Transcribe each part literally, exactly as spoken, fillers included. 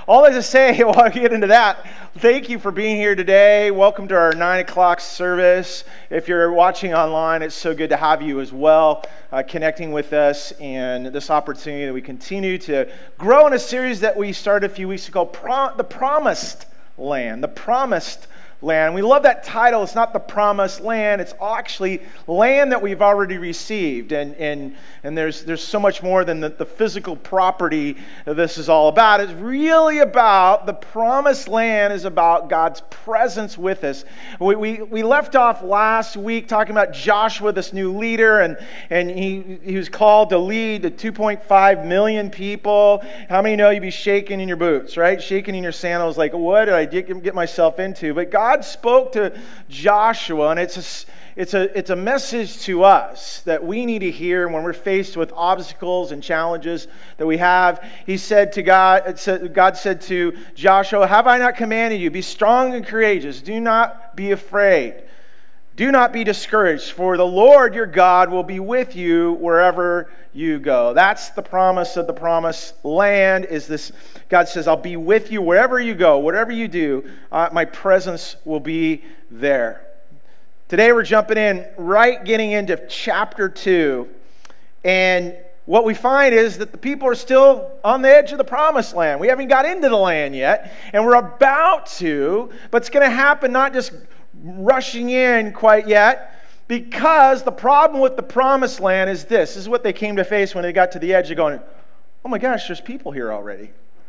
all that to say, while I get into that, thank you for being here today. Welcome to our nine o'clock service. If you're watching online, it's so good to have you as well, uh, connecting with us and this opportunity that we continue to grow in a series that we started a few weeks ago, Pro- The Promised Land. The Promised Land. We love that title. It's not the promised land. It's actually land that we've already received. And and and there's there's so much more than the, the physical property that this is all about. It's really about the promised land is about God's presence with us. We we, we left off last week talking about Joshua, this new leader, and, and he, he was called to lead the two point five million people. How many know you'd be shaking in your boots, right? Shaking in your sandals like, what did I get myself into? But God God spoke to Joshua, and it's a, it's a, it's a message to us that we need to hear when we're faced with obstacles and challenges that we have. He said to God, it said, God said to Joshua, "Have I not commanded you? Be strong and courageous. Do not be afraid. Do not be discouraged, for the Lord your God will be with you wherever you go." That's the promise of the promised land, is this. God says, I'll be with you wherever you go, whatever you do, uh, my presence will be there. Today we're jumping in, right getting into chapter two. And what we find is that the people are still on the edge of the promised land. We haven't got into the land yet, and we're about to, but it's going to happen not just rushing in quite yet, because the problem with the promised land is this. This is what they came to face when they got to the edge of going, oh my gosh, there's people here already.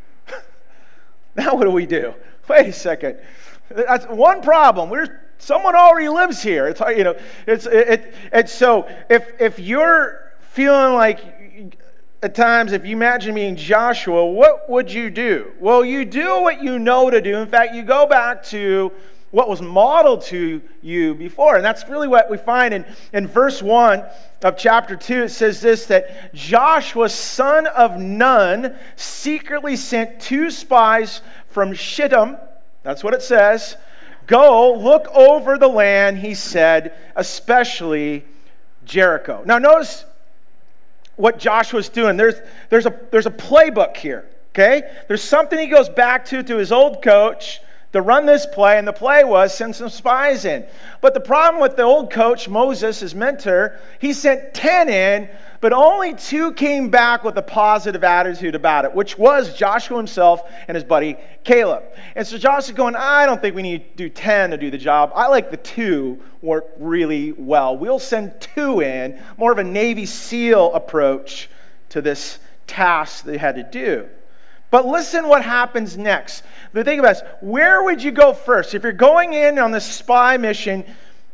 Now what do we do? Wait a second. That's one problem. We're someone already lives here. It's you know, it's it, it and so if if you're feeling like at times, if you imagine being Joshua, what would you do? Well, you do what you know to do. In fact, you go back to what was modeled to you before. And that's really what we find in, in verse one of chapter two. It says this, that Joshua, son of Nun, secretly sent two spies from Shittim. That's what it says. Go, look over the land, he said, especially Jericho. Now notice what Joshua's doing. There's, there's, a, there's a playbook here, okay? There's something he goes back to, to his old coach, to run this play, and the play was send some spies in. But the problem with the old coach, Moses, his mentor, he sent ten in, but only two came back with a positive attitude about it, which was Joshua himself and his buddy Caleb. And so Joshua's going, I don't think we need to do ten to do the job. I like the two work really well. We'll send two in, more of a Navy SEAL approach to this task they had to do. But listen what happens next. The thing about this, where would you go first? If you're going in on this spy mission,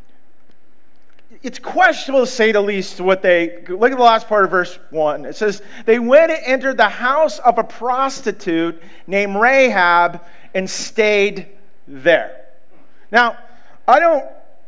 it's questionable to say the least what they, look at the last part of verse one. It says, they went and entered the house of a prostitute named Rahab and stayed there. Now, I don't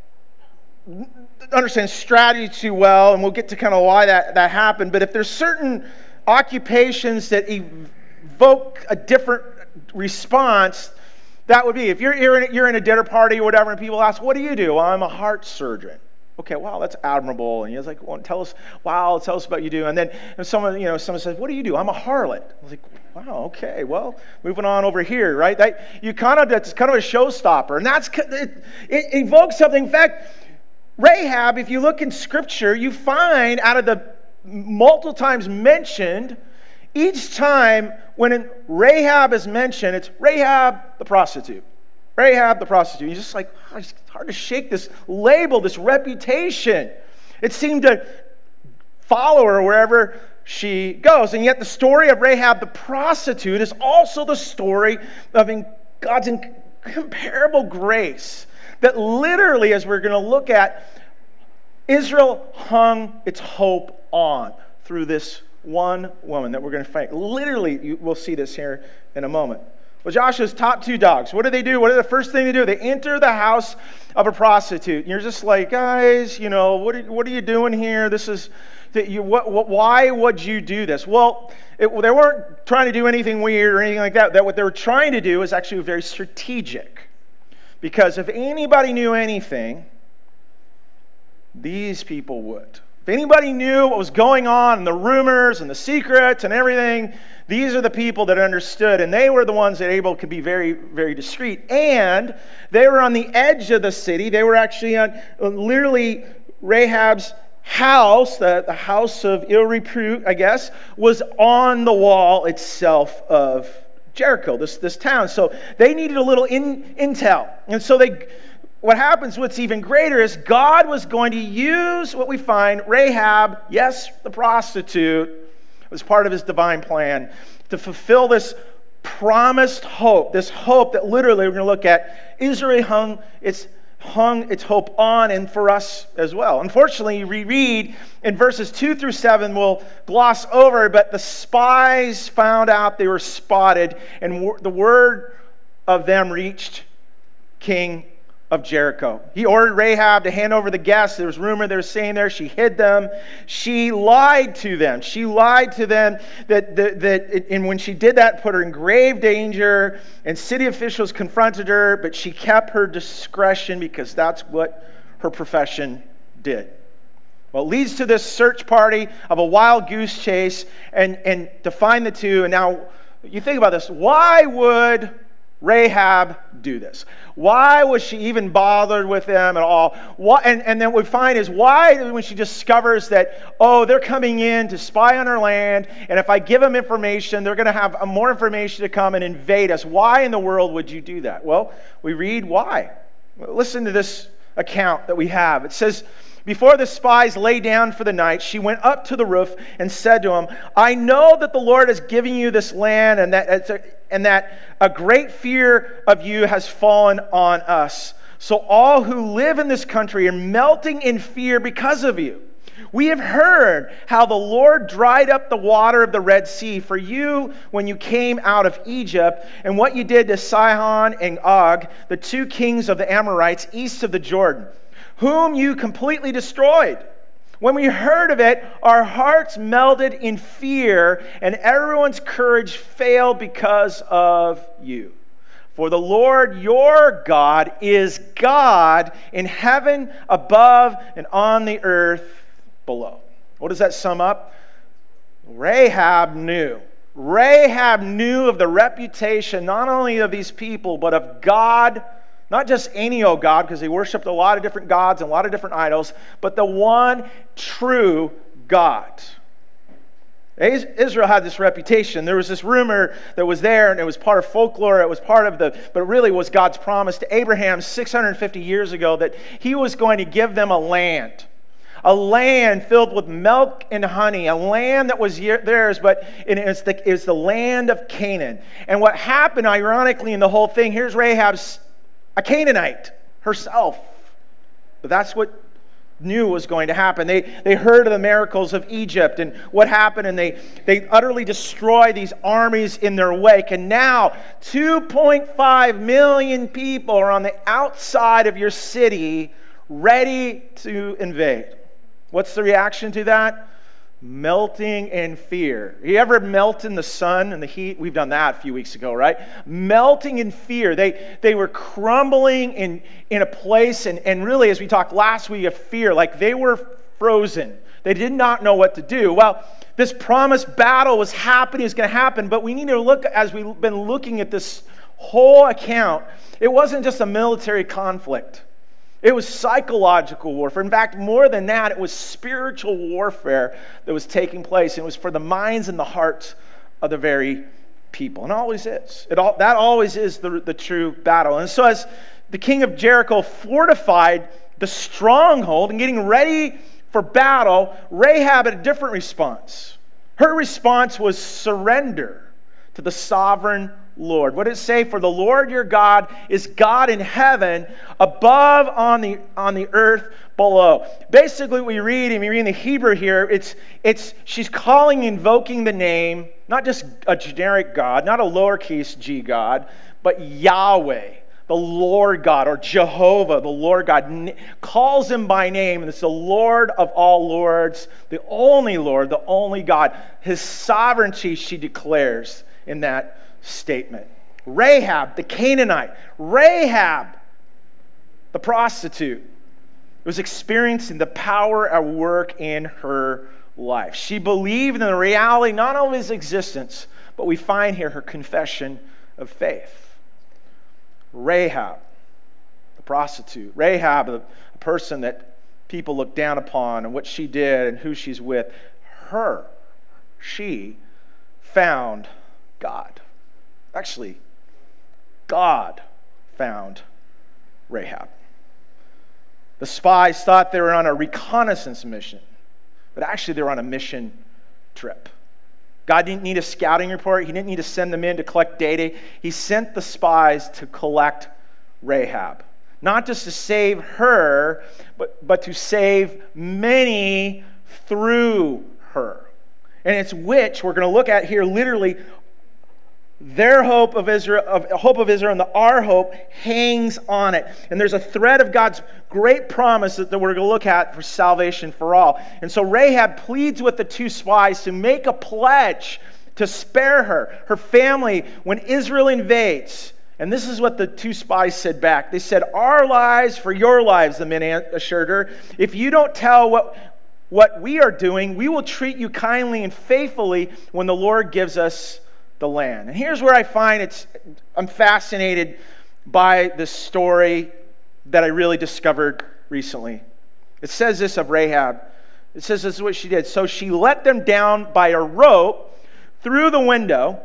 understand strategy too well, and we'll get to kind of why that, that happened, but if there's certain occupations that evoke a different response, that would be, if you're, you're, in, you're in a dinner party or whatever, and people ask, what do you do? Well, I'm a heart surgeon. Okay, wow, that's admirable. And he's like, well, tell us, wow, tell us about you do. And then and someone, you know, someone says, what do you do? I'm a harlot. I was like, wow, okay, well, moving on over here, right? That you kind of, that's kind of a showstopper. And that's, it, it evokes something. In fact, Rahab, if you look in Scripture, you find out of the multiple times mentioned, each time when Rahab is mentioned, it's Rahab the prostitute. Rahab the prostitute. You're just like, oh, it's hard to shake this label, this reputation. It seemed to follow her wherever she goes. And yet the story of Rahab the prostitute is also the story of God's incomparable grace. That literally, as we're going to look at, Israel hung its hope on through this one woman that we're going to fight. Literally, you, we'll see this here in a moment. Well, Joshua's top two dogs. What do they do? What are the first thing they do? They enter the house of a prostitute. And you're just like, guys, you know, what are, what are you doing here? This is, that you, what, what, why would you do this? Well, it, they weren't trying to do anything weird or anything like that. That what they were trying to do is actually very strategic. Because if anybody knew anything, these people would. If anybody knew what was going on and the rumors and the secrets and everything, these are the people that understood, and they were the ones that able could be very, very discreet. And they were on the edge of the city. They were actually on literally Rahab's house, the, the house of ill repute, I guess, was on the wall itself of Jericho, this, this town. So they needed a little in, intel. And so they, what happens, what's even greater is God was going to use what we find, Rahab, yes, the prostitute, as part of his divine plan to fulfill this promised hope, this hope that literally we're going to look at. Israel hung its, hung its hope on, and for us as well. Unfortunately, you reread in verses two through seven, we'll gloss over, but the spies found out they were spotted, and the word of them reached King of Jericho. He ordered Rahab to hand over the guests. There was rumor they were staying there. She hid them. She lied to them. She lied to them that, that, that and when she did that, put her in grave danger, and city officials confronted her, but she kept her discretion because that's what her profession did. Well, it leads to this search party of a wild goose chase and, and to find the two. And now, you think about this. Why would Rahab do this? Why was she even bothered with them at all? What, and, and then what we find is why, when she discovers that, oh, they're coming in to spy on our land, and if I give them information, they're going to have more information to come and invade us. Why in the world would you do that? Well, we read why. Listen to this account that we have. It says, before the spies lay down for the night, she went up to the roof and said to him, I know that the Lord is giving you this land, and that it's a, and that a great fear of you has fallen on us. So all who live in this country are melting in fear because of you. We have heard how the Lord dried up the water of the Red Sea for you when you came out of Egypt, and what you did to Sihon and Og, the two kings of the Amorites east of the Jordan, whom you completely destroyed. When we heard of it, our hearts melted in fear, and everyone's courage failed because of you. For the Lord your God is God in heaven above and on the earth below. What does that sum up? Rahab knew. Rahab knew of the reputation not only of these people, but of God. Not just any old God, because they worshipped a lot of different gods and a lot of different idols, but the one true God. Israel had this reputation. There was this rumor that was there, and it was part of folklore. It was part of the, but it really was God's promise to Abraham six hundred fifty years ago that he was going to give them a land. A land filled with milk and honey, a land that was theirs, but it's the, it's the land of Canaan. And what happened, ironically, in the whole thing, here's Rahab's a Canaanite herself. But that's what knew was going to happen. They, they heard of the miracles of Egypt and what happened, and they, they utterly destroyed these armies in their wake. And now two point five million people are on the outside of your city ready to invade. What's the reaction to that? Melting in fear. You ever melt in the sun and the heat? We've done that a few weeks ago, right? Melting in fear. They they were crumbling in, in a place, and, and really, as we talked last week, of fear, like they were frozen. They did not know what to do. Well, this promised battle was happening, it was going to happen, but we need to look, as we've been looking at this whole account, it wasn't just a military conflict. It was psychological warfare. In fact, more than that, it was spiritual warfare that was taking place. It was for the minds and the hearts of the very people. And it always is. It all, that always is the, the true battle. And so as the king of Jericho fortified the stronghold and getting ready for battle, Rahab had a different response. Her response was surrender to the sovereign Lord. What did it say? For the Lord your God is God in heaven, above on the on the earth below. Basically, we read, and we read in the Hebrew here, it's it's she's calling, invoking the name, not just a generic God, not a lowercase g God, but Yahweh, the Lord God, or Jehovah, the Lord God, calls him by name, and it's the Lord of all lords, the only Lord, the only God. His sovereignty she declares in that statement. Rahab, the Canaanite, Rahab, the prostitute, was experiencing the power at work in her life. She believed in the reality not only of his existence, but we find here her confession of faith. Rahab, the prostitute. Rahab, the person that people look down upon and what she did and who she's with. Her, she found God. Actually, God found Rahab. The spies thought they were on a reconnaissance mission, but actually they were on a mission trip. God didn't need a scouting report. He didn't need to send them in to collect data. He sent the spies to collect Rahab. Not just to save her, but, but to save many through her. And it's which we're going to look at here literally. Their hope of Israel, of hope of Israel, and the, our hope hangs on it. And there's a thread of God's great promise that, that we're going to look at for salvation for all. And so Rahab pleads with the two spies to make a pledge to spare her, her family, when Israel invades. And this is what the two spies said back. They said, "Our lives for your lives," the men assured her. "If you don't tell what, what we are doing, we will treat you kindly and faithfully when the Lord gives us the land." And here's where I find it's, I'm fascinated by this story that I really discovered recently. It says this of Rahab. It says this is what she did. "So she let them down by a rope through the window,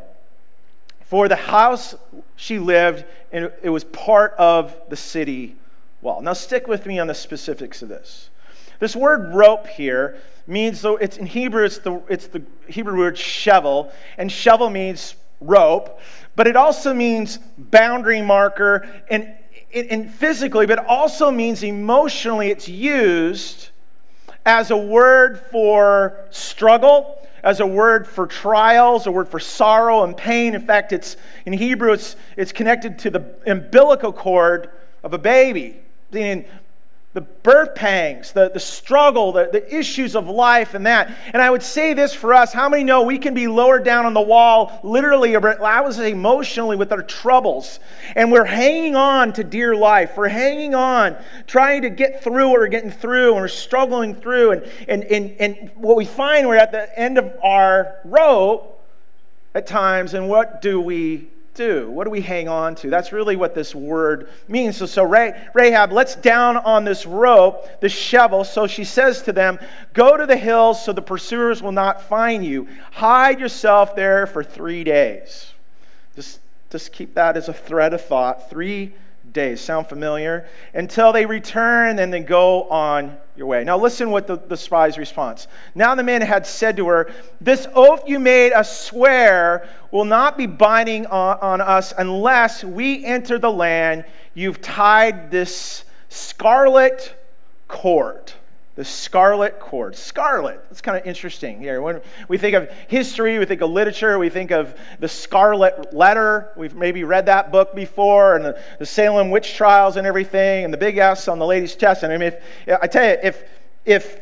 for the house she lived in, it was part of the city wall." Now stick with me on the specifics of this. This word rope here means, so it's in Hebrew, it's the it's the Hebrew word shevel, and shevel means rope, but it also means boundary marker, and, and physically, but also means emotionally. It's used as a word for struggle, as a word for trials, a word for sorrow and pain. In fact, it's in Hebrew, it's it's connected to the umbilical cord of a baby. In the birth pangs, the, the struggle, the, the issues of life and that. And I would say this for us, how many know we can be lowered down on the wall, literally, I would say emotionally, with our troubles. And we're hanging on to dear life. We're hanging on, trying to get through what we're getting through, and we're struggling through. And, and, and, and what we find, we're at the end of our rope at times, and what do we do? What do we hang on to? That's really what this word means. So, so Rahab lets down on this rope, this shevel. So she says to them, "Go to the hills so the pursuers will not find you. Hide yourself there for three days." Just, just keep that as a thread of thought. Three days. Sound familiar? "Until they return, and then go on your way." Now listen what the, the spy's response. "Now the men had said to her, 'This oath you made us swear will not be binding on, on us unless we enter the land you've tied this scarlet cord.'" The scarlet cord. Scarlet. That's kind of interesting here. When we think of history, we think of literature, we think of the Scarlet Letter. We've maybe read that book before, and the, the Salem witch trials and everything, and the big S on the lady's chest. And I mean, if, I tell you, if if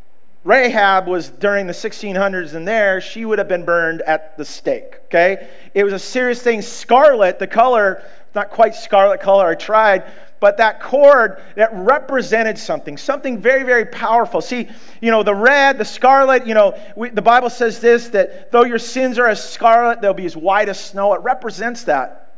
Rahab was during the sixteen hundreds in there, she would have been burned at the stake. Okay, it was a serious thing. Scarlet, the color, not quite scarlet color. I tried. But that cord that represented something, something very, very powerful. See, you know, the red, the scarlet, you know, we, the Bible says this, that though your sins are as scarlet, they'll be as white as snow. It represents that.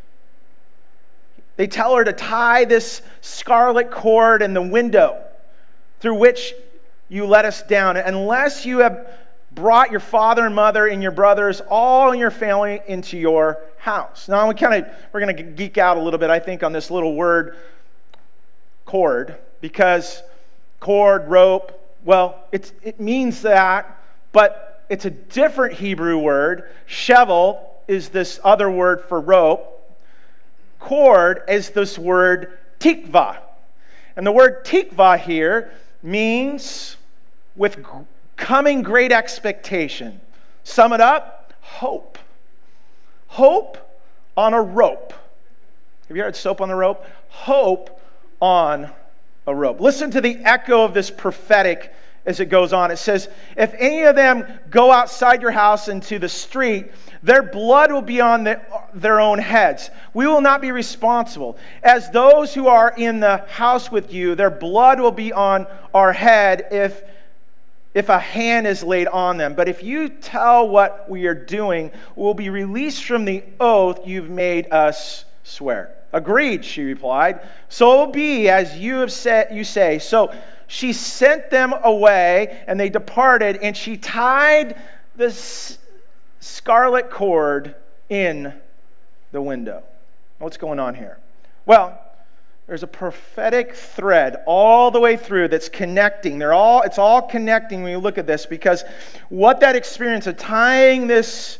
They tell her to tie this scarlet cord in the window through which you let us down. Unless you have brought your father and mother and your brothers, all in your family, into your house. Now we kind of we're going to geek out a little bit, I think, on this little word cord, because cord, rope, well, it's it means that, but it's a different Hebrew word. Shevel is this other word for rope. Cord is this word tikva, and the word tikva here means with coming great expectation. Sum it up, hope. Hope on a rope. Have you heard soap on the rope? Hope on a rope. Listen to the echo of this prophetic as it goes on. It says, if any of them go outside your house into the street, their blood will be on the, their own heads. We will not be responsible. As those who are in the house with you, their blood will be on our head if, if a hand is laid on them. But if you tell what we are doing, we'll be released from the oath you've made us swear. Agreed, she replied. So it will be as you have said, you say. So she sent them away, and they departed, and she tied the scarlet cord in the window. What's going on here? Well, there's a prophetic thread all the way through that's connecting. They're all, it's all connecting when you look at this, because what that experience of tying this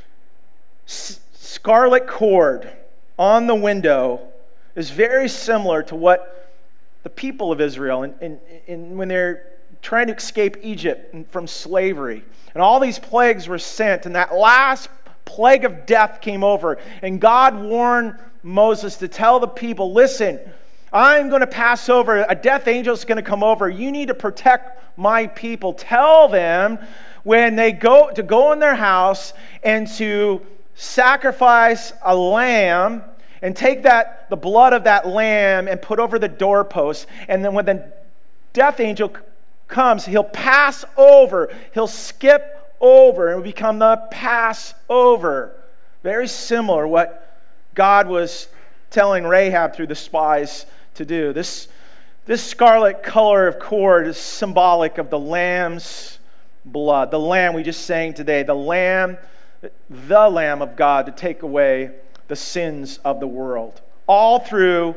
scarlet cord on the window is very similar to what the people of Israel, and, and, and when they're trying to escape Egypt from slavery, and all these plagues were sent, and that last plague of death came over, and God warned Moses to tell the people, listen, I'm going to pass over, a death angel is going to come over, you need to protect my people. Tell them when they go to go in their house and to sacrifice a lamb, and take that the blood of that lamb and put over the doorpost. And then when the death angel comes, he'll pass over. He'll skip over and become the Passover. Very similar what God was telling Rahab through the spies to do. This, this scarlet color of cord is symbolic of the lamb's blood. The lamb we just sang today. The lamb, the Lamb of God to take away the sins of the world. All through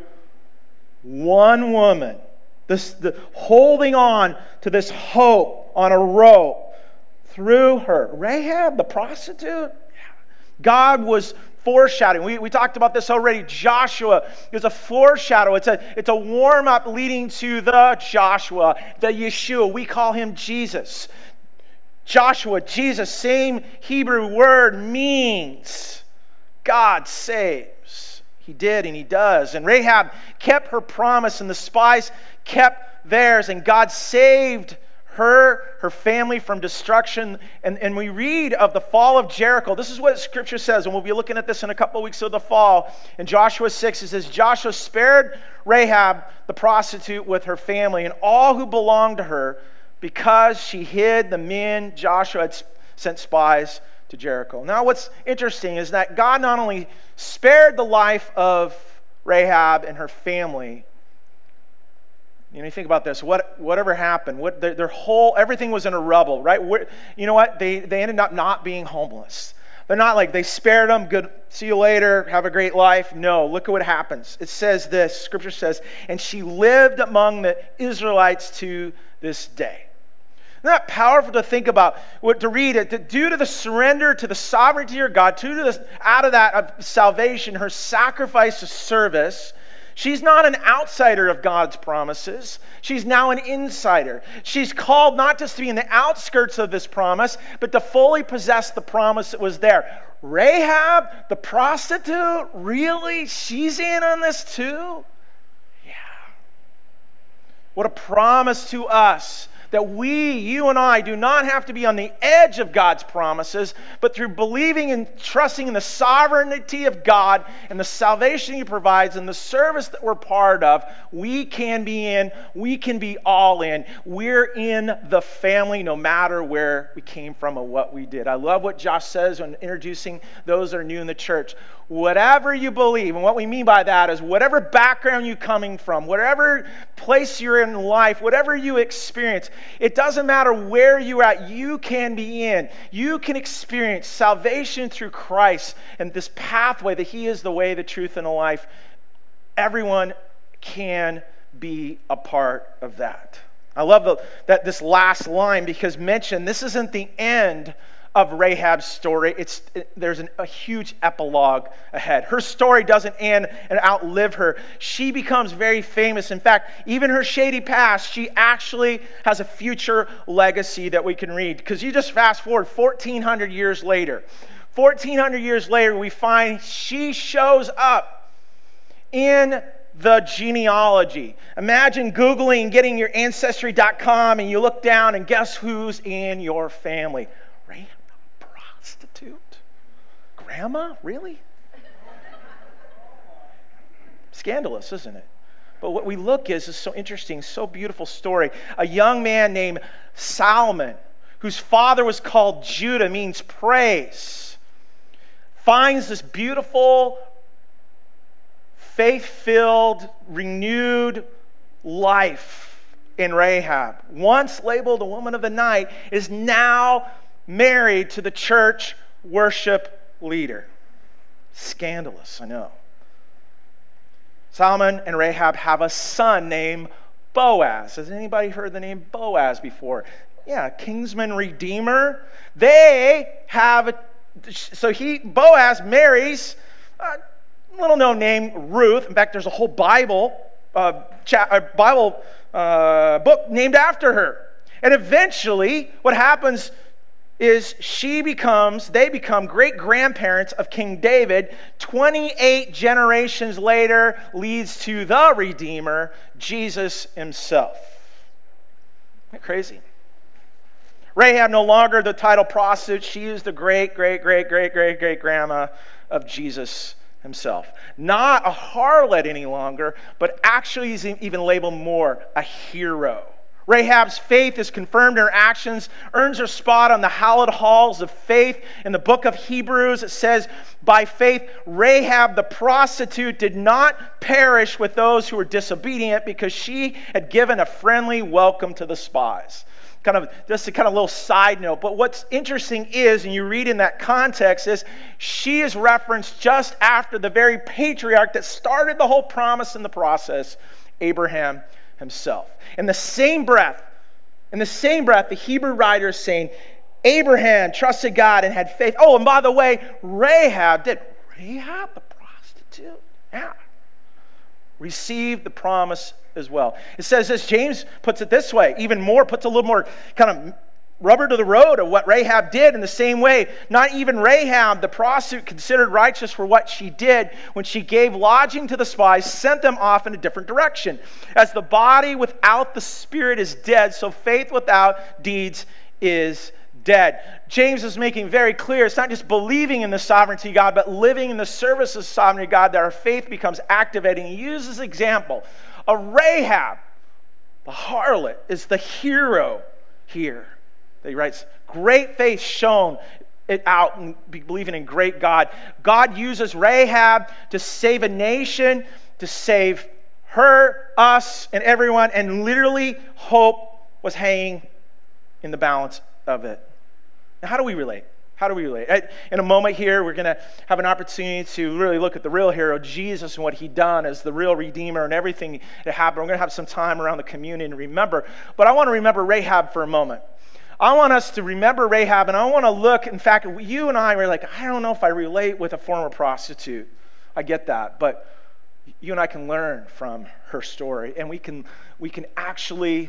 one woman. This, the, holding on to this hope on a rope through her. Rahab, the prostitute. God was foreshadowing. We, we talked about this already. Joshua is a foreshadow. It's a, it's a warm-up leading to the Joshua, the Yeshua. We call him Jesus. Joshua, Jesus, same Hebrew word, means God saves. He did and he does. And Rahab kept her promise and the spies kept theirs. And God saved her, her family from destruction. And, and we read of the fall of Jericho. This is what Scripture says. And we'll be looking at this in a couple of weeks of the fall. In Joshua six, it says, Joshua spared Rahab, the prostitute, with her family and all who belonged to her, because she hid the men Joshua had sent spies to Jericho. Now what's interesting is that God not only spared the life of Rahab and her family. You know, you think about this, what, whatever happened, what their, their whole, everything was in a rubble, right? Where, you know what? They, they ended up not being homeless. They're not like, they spared them, good, see you later, have a great life. No, look at what happens. It says this, Scripture says, and she lived among the Israelites to this day. Isn't that powerful to think about, to read it? That due to the surrender to the sovereignty of God, due to this, out of that of salvation, her sacrifice of service, she's not an outsider of God's promises. She's now an insider. She's called not just to be in the outskirts of this promise, but to fully possess the promise that was there. Rahab, the prostitute, really? She's in on this too? Yeah. What a promise to us. That we, you and I, do not have to be on the edge of God's promises, but through believing and trusting in the sovereignty of God and the salvation He provides and the service that we're part of, we can be in, we can be all in. We're in the family no matter where we came from or what we did. I love what Josh says when introducing those that are new in the church. Whatever you believe, and what we mean by that is whatever background you're coming from, whatever place you're in life, whatever you experience, it doesn't matter where you're at, you can be in. You can experience salvation through Christ and this pathway that He is the way, the truth, and the life. Everyone can be a part of that. I love the, that this last line, because mention, this isn't the end of Rahab's story. It's it, there's an, a huge epilogue ahead. Her story doesn't end and outlive her. She becomes very famous. In fact, even her shady past, she actually has a future legacy that we can read. Because you just fast forward fourteen hundred years later. fourteen hundred years later, we find she shows up in the genealogy. Imagine Googling and getting your ancestry dot com and you look down and guess who's in your family? Rahab the prostitute. Grandma? Really? Scandalous, isn't it? But what we look is is so interesting, so beautiful story. A young man named Solomon, whose father was called Judah, means praise, finds this beautiful, faith-filled, renewed life in Rahab. Once labeled a woman of the night, is now married to the church worship leader. Scandalous, I know. Solomon and Rahab have a son named Boaz. Has anybody heard the name Boaz before? Yeah, kinsman redeemer. They have, a, so he, Boaz marries a little known name, Ruth. In fact, there's a whole Bible, uh, cha- a Bible uh, book named after her. And eventually, what happens is she becomes, they become great-grandparents of King David. twenty-eight generations later leads to the Redeemer, Jesus himself. Isn't that crazy? Rahab no longer the title prostitute. She is the great, great, great, great, great, great grandma of Jesus himself. Not a harlot any longer, but actually is even labeled more a hero. Rahab's faith is confirmed in her actions, earns her spot on the hallowed halls of faith. In the book of Hebrews, it says, by faith, Rahab the prostitute did not perish with those who were disobedient because she had given a friendly welcome to the spies. Kind of just a kind of little side note. But what's interesting is, and you read in that context, is she is referenced just after the very patriarch that started the whole promise in the process, Abraham himself. In the same breath, in the same breath, the Hebrew writer is saying, Abraham trusted God and had faith. Oh, and by the way, Rahab did. Rahab, the prostitute, yeah, received the promise as well. It says this, James puts it this way, even more, puts a little more kind of rubber to the road of what Rahab did. In the same way, not even Rahab, the prostitute, considered righteous for what she did when she gave lodging to the spies, sent them off in a different direction. As the body without the spirit is dead, so faith without deeds is dead. James is making very clear, it's not just believing in the sovereignty of God, but living in the service of the sovereignty of God that our faith becomes activating. He uses example of Rahab, the harlot, is the hero here. He writes, great faith shown it out and believing in great God. God uses Rahab to save a nation, to save her, us, and everyone, and literally hope was hanging in the balance of it. Now, how do we relate? How do we relate? In a moment here, we're going to have an opportunity to really look at the real hero, Jesus, and what he done as the real Redeemer and everything that happened. We're going to have some time around the communion and remember. But I want to remember Rahab for a moment. I want us to remember Rahab, and I want to look. In fact, you and I were like, I don't know if I relate with a former prostitute. I get that. But you and I can learn from her story, and we can, we can actually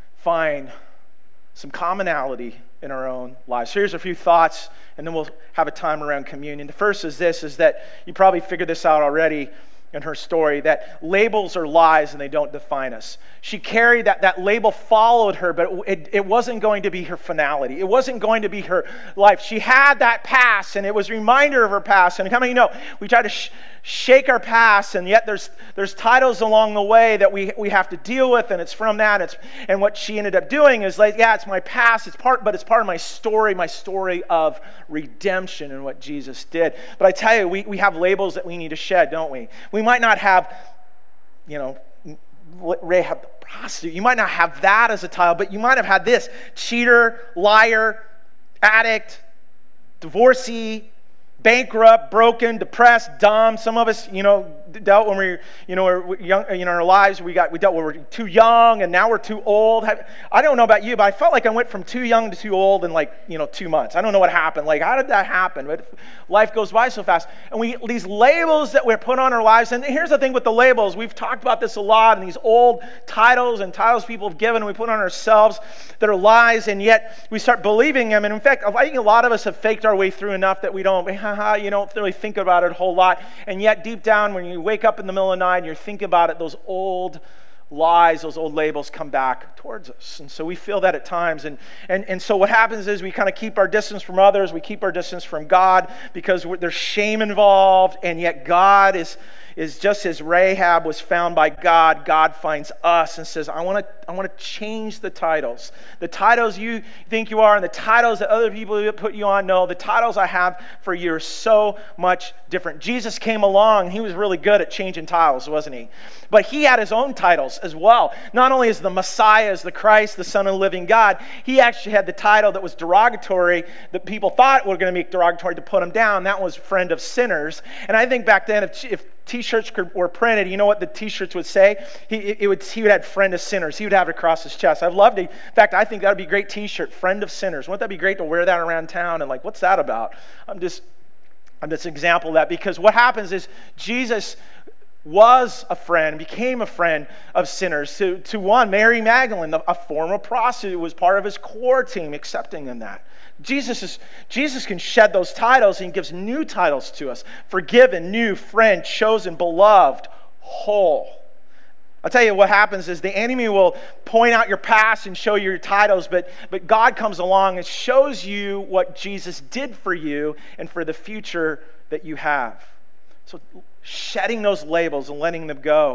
find some commonality in our own lives. So here's a few thoughts, and then we'll have a time around communion. The first is this, is that you probably figured this out already in her story, that labels are lies and they don't define us. She carried that, that label followed her, but it, it wasn't going to be her finality. It wasn't going to be her life. She had that past, and it was a reminder of her past. And how many of you know, we try to sh- shake our past, and yet there's there's titles along the way that we, we have to deal with, and it's from that. It's, and what she ended up doing is like, yeah, it's my past, it's part, but it's part of my story, my story of redemption and what Jesus did. But I tell you, we, we have labels that we need to shed, don't we? We might not have, you know, Rahab the prostitute. You might not have that as a title, but you might have had this: cheater, liar, addict, divorcee, bankrupt, broken, depressed, dumb. Some of us, you know, dealt when we were, you know, we're young, you know, in our lives, we got, we dealt when we were too young, and now we're too old. I don't know about you, but I felt like I went from too young to too old in like, you know, two months. I don't know what happened. Like, how did that happen? But life goes by so fast. And we, these labels that we're put on our lives, and here's the thing with the labels. We've talked about this a lot, and these old titles and titles people have given, we put on ourselves that are lies, and yet we start believing them. And in fact, I think a lot of us have faked our way through enough that we don't, you don't really think about it a whole lot. And yet deep down, when you you wake up in the middle of the night and you're thinking about it, those old lies, those old labels come back towards us. And so we feel that at times. And, and, and so what happens is we kind of keep our distance from others. We keep our distance from God because there's shame involved. And yet God is, is just as Rahab was found by God, God finds us and says, I want to I want to change the titles. The titles you think you are and the titles that other people put you on, no, the titles I have for you are so much different. Jesus came along and he was really good at changing titles, wasn't he? But he had his own titles as well. Not only as the Messiah, as the Christ, the Son of the living God, he actually had the title that was derogatory, that people thought were going to be derogatory to put him down. That was friend of sinners. And I think back then, if, if T-shirts were printed, you know what the T-shirts would say? He, it would, he would have friend of sinners. He would have it across his chest. I've loved it. In fact, I think that would be a great T-shirt, friend of sinners. Wouldn't that be great to wear that around town? And like, what's that about? I'm just, I'm just an example of that, because what happens is Jesus was a friend, became a friend of sinners. To, to one, Mary Magdalene, a former prostitute, was part of his core team, accepting in that. Jesus is Jesus can shed those titles, and he gives new titles to us. Forgiven, new, friend, chosen, beloved, whole. I'll tell you what happens is the enemy will point out your past and show you your titles, but, but God comes along and shows you what Jesus did for you and for the future that you have. So shedding those labels and letting them go.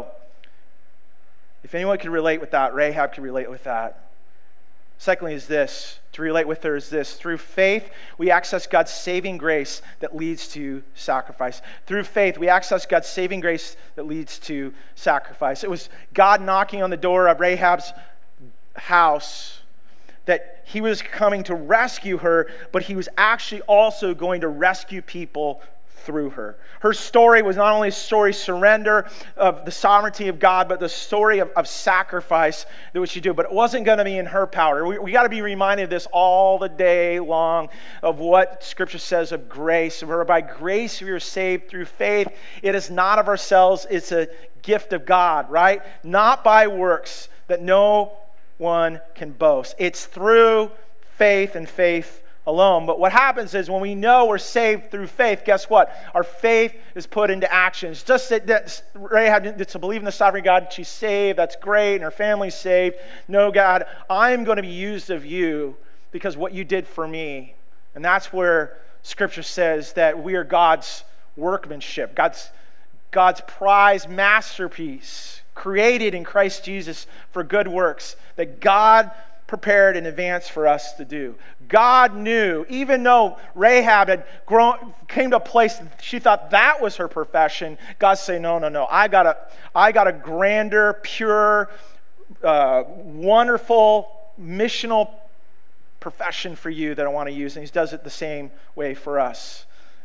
If anyone can relate with that, Rahab can relate with that. Secondly is this, to relate with her is this. Through faith, we access God's saving grace that leads to sacrifice. Through faith, we access God's saving grace that leads to sacrifice. It was God knocking on the door of Rahab's house, that he was coming to rescue her, but he was actually also going to rescue people through her. Her story was not only a story of surrender of the sovereignty of God, but the story of, of sacrifice that what she do. But it wasn't going to be in her power. We, we got to be reminded of this all the day long, of what Scripture says of grace. For by grace we are saved through faith. It is not of ourselves. It's a gift of God, right? Not by works, that no one can boast. It's through faith and faith alone. But what happens is when we know we're saved through faith, guess what? Our faith is put into action. It's just that, that Rahab to believe in the sovereign God, she's saved, that's great, and her family's saved. No, God, I'm going to be used of you because what you did for me. And that's where Scripture says that we are God's workmanship, God's, God's prized masterpiece, created in Christ Jesus for good works, that God prepared in advance for us to do. God knew, even though Rahab had grown, came to a place she thought that was her profession, God said, no, no, no, I got a, I got a grander, pure, uh, wonderful, missional profession for you that I want to use. And he does it the same way for us.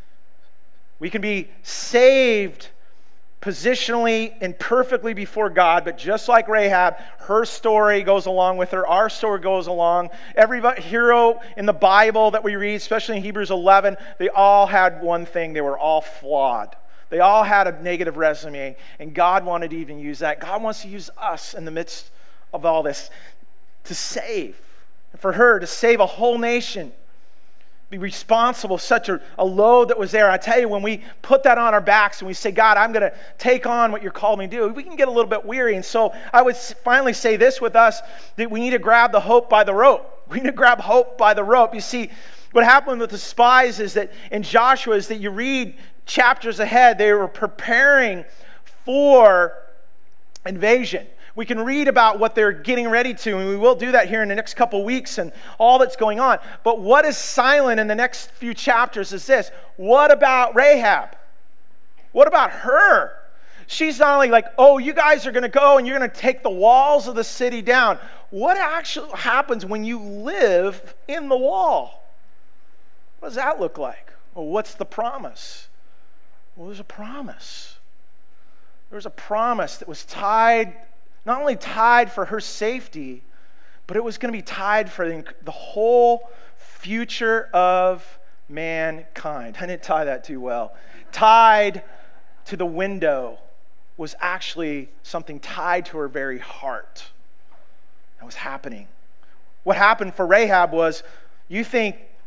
We can be saved positionally and perfectly before God, but just like Rahab, her story goes along with her. Our story goes along. Every hero in the Bible that we read, especially in Hebrews eleven, they all had one thing. They were all flawed. They all had a negative resume, and God wanted to even use that. God wants to use us in the midst of all this to save. For her to save a whole nation, be responsible, such a, a load that was there. I tell you, when we put that on our backs and we say, God, I'm going to take on what you're calling me to do, we can get a little bit weary. And so I would finally say this with us, that we need to grab the hope by the rope. We need to grab hope by the rope. You see, what happened with the spies is that in Joshua is that you read chapters ahead, they were preparing for invasion. We can read about what they're getting ready to, and we will do that here in the next couple weeks and all that's going on. But what is silent in the next few chapters is this. What about Rahab? What about her? She's not only like, oh, you guys are going to go and you're going to take the walls of the city down. What actually happens when you live in the wall? What does that look like? Well, what's the promise? Well, there's a promise. There's a promise that was tied, not only tied for her safety, but it was going to be tied for the whole future of mankind. I didn't tie that too well. Tied to the window was actually something tied to her very heart. That was happening. What happened for Rahab was, you think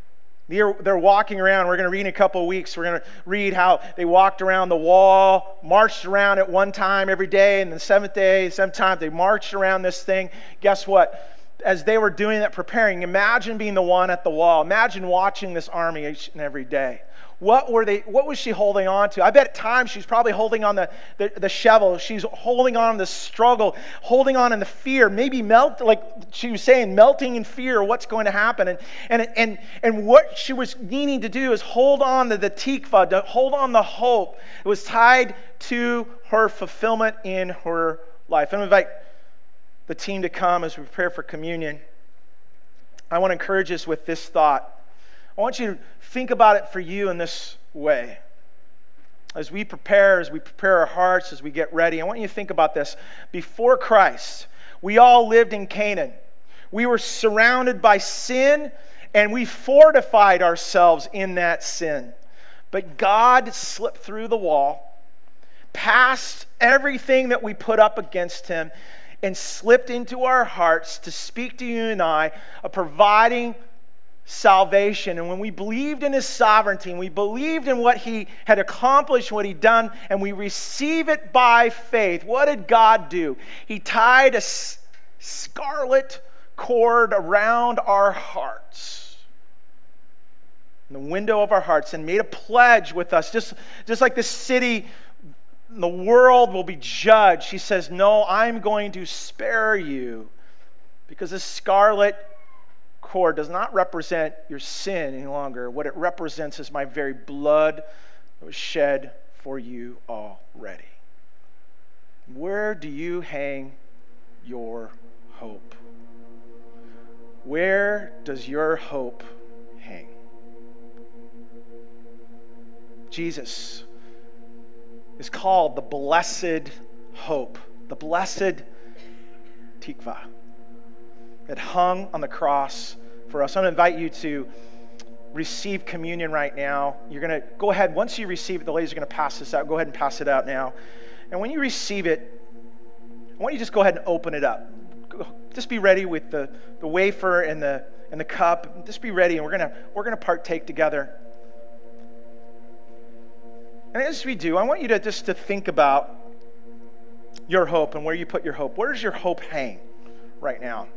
They're, they're walking around. We're going to read in a couple of weeks. We're going to read how they walked around the wall, marched around it one time every day, and the seventh day, seventh time, they marched around this thing. Guess what? As they were doing that, preparing, imagine being the one at the wall. Imagine watching this army each and every day. What were they? What was she holding on to? I bet at times she's probably holding on the, the, the shovel. She's holding on the struggle, holding on in the fear, maybe melt, like she was saying, melting in fear of what's going to happen. And, and, and, and what she was needing to do is hold on to the tikva, to hold on the hope. It was tied to her fulfillment in her life. I'm going to invite the team to come as we prepare for communion. I want to encourage us with this thought. I want you to think about it for you in this way. As we prepare, as we prepare our hearts, as we get ready, I want you to think about this. Before Christ, we all lived in Canaan. We were surrounded by sin, and we fortified ourselves in that sin. But God slipped through the wall, past everything that we put up against him, and slipped into our hearts to speak to you and I of providing salvation. And when we believed in his sovereignty, and we believed in what he had accomplished, what he'd done, and we receive it by faith, what did God do? He tied a scarlet cord around our hearts, in the window of our hearts, and made a pledge with us, just, just like the city, the world will be judged. He says, no, I'm going to spare you, because this scarlet cord does not represent your sin any longer. What it represents is my very blood that was shed for you already. Where do you hang your hope? Where does your hope hang? Jesus is called the blessed hope, the blessed tikva, that hung on the cross for us. I'm going to invite you to receive communion right now. You're going to go ahead. Once you receive it, the ladies are going to pass this out. Go ahead and pass it out now. And when you receive it, I want you to just go ahead and open it up. Just be ready with the, the wafer and the and the cup. Just be ready, and we're gonna we're gonna partake together. And as we do, I want you to just to think about your hope and where you put your hope. Where does your hope hang right now?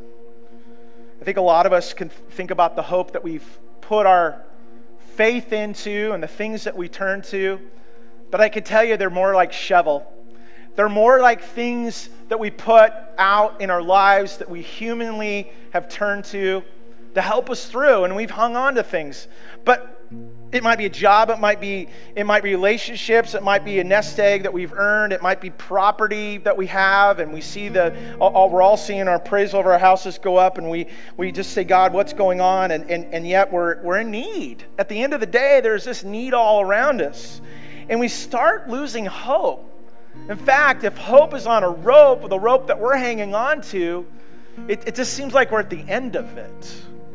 I think a lot of us can think about the hope that we've put our faith into and the things that we turn to, but I can tell you they're more like shovel. They're more like things that we put out in our lives that we humanly have turned to to help us through, and we've hung on to things. But it might be a job, it might be it might be relationships, it might be a nest egg that we've earned, it might be property that we have, and we see the all, we're all seeing our appraisal of our houses go up, and we we just say, God, what's going on? And and, and yet we're we're in need. At the end of the day, there's this need all around us. And we start losing hope. In fact, if hope is on a rope, the rope that we're hanging on to, it, it just seems like we're at the end of it.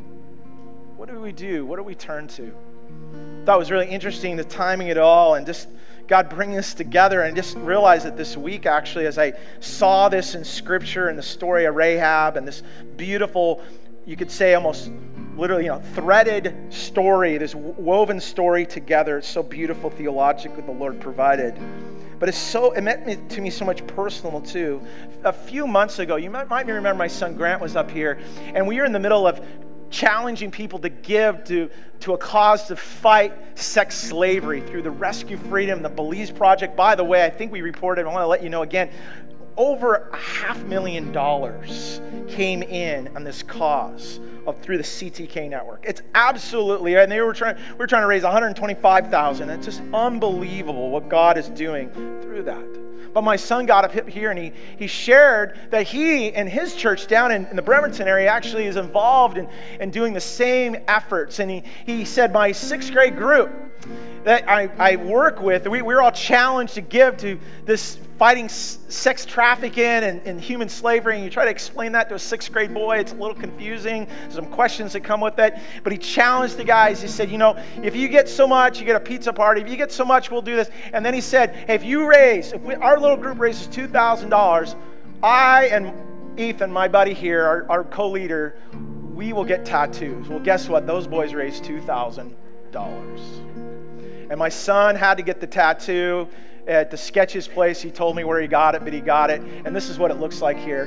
What do we do? What do we turn to? I thought it was really interesting, the timing of it all, and just God bringing this together. And just realized that this week, actually, as I saw this in Scripture and the story of Rahab and this beautiful, you could say almost literally, you know, threaded story, this woven story together. It's so beautiful theologically, the Lord provided. But it's so, it meant to me so much personal too. A few months ago, you might, might remember my son Grant was up here, and we were in the middle of challenging people to give to, to a cause to fight sex slavery through the Rescue Freedom, the Belize Project. By the way, I think we reported, I want to let you know again, over a half million dollars came in on this cause of through the C T K network. It's absolutely, and they were trying, we were trying to raise one hundred twenty-five thousand dollars. It's just unbelievable what God is doing through that. But my son got up here and he, he shared that he and his church down in, in the Bremerton area actually is involved in, in doing the same efforts. And he, he said, my sixth grade group that I, I work with, we, we're all challenged to give to this fighting sex trafficking and, and human slavery. And you try to explain that to a sixth grade boy, it's a little confusing. There's some questions that come with it. But he challenged the guys. He said, you know, if you get so much, you get a pizza party. If you get so much, we'll do this. And then he said, hey, if you raise, if we, our little group raises two thousand dollars, I and Ethan, my buddy here, our, our co-leader, we will get tattoos. Well, guess what? Those boys raised two thousand dollars. And my son had to get the tattoo at the Sketches place. He told me where he got it, but he got it. And this is what it looks like here.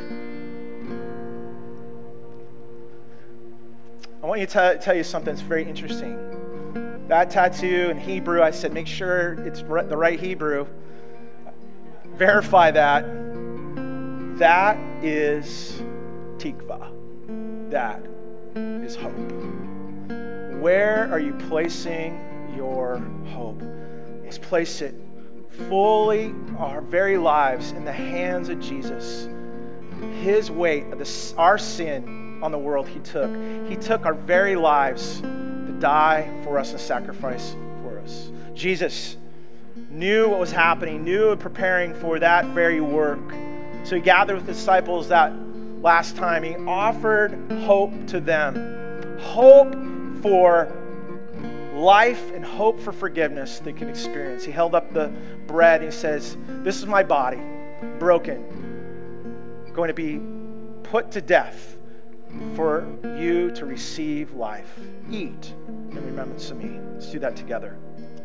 I want you to t- tell you something that's very interesting. That tattoo in Hebrew, I said, make sure it's r- the right Hebrew. Verify that. That is tikva. That is hope. Where are you placing your hope? Let's place it fully, our very lives, in the hands of Jesus. His weight of the, our sin on the world he took. He took our very lives to die for us and sacrifice for us. Jesus knew what was happening, knew and preparing for that very work. So he gathered with the disciples that last time. He offered hope to them. Hope for life and hope for forgiveness they can experience. He held up the bread and he says, this is my body, broken, going to be put to death for you to receive life. Eat in remembrance of me. Let's do that together.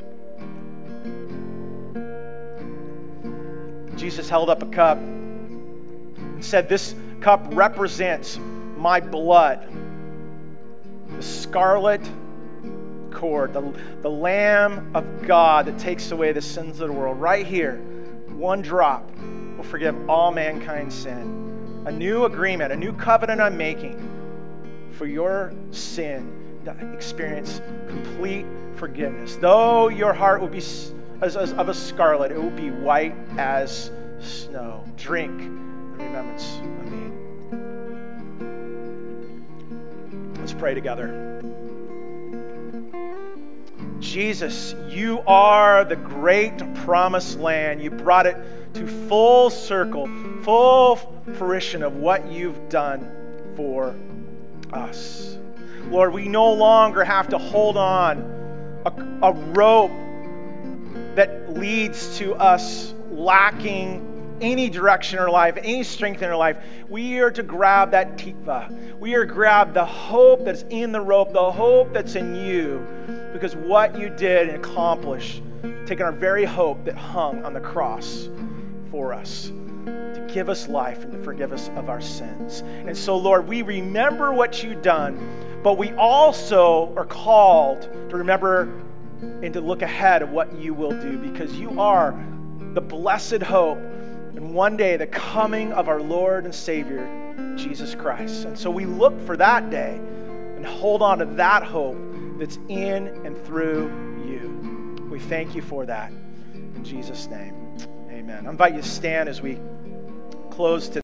Jesus held up a cup and said, this cup represents my blood, the scarlet cord, the, the Lamb of God that takes away the sins of the world. Right here, one drop will forgive all mankind's sin. A new agreement, a new covenant I'm making for your sin to experience complete forgiveness. Though your heart will be as, as of a scarlet, it will be white as snow. Drink in remembrance of me. Let's pray together. Jesus, you are the great promised land. You brought it to full circle, full fruition of what you've done for us. Lord, we no longer have to hold on a, a rope that leads to us lacking any direction in our life, any strength in our life. We are to grab that tikva. We are to grab the hope that's in the rope, the hope that's in you, because what you did and accomplished, taking our very hope that hung on the cross for us, to give us life and to forgive us of our sins. And so, Lord, we remember what you've done, but we also are called to remember and to look ahead of what you will do, because you are the blessed hope and one day the coming of our Lord and Savior, Jesus Christ. And so we look for that day and hold on to that hope that's in and through you. We thank you for that. In Jesus' name, amen. I invite you to stand as we close today.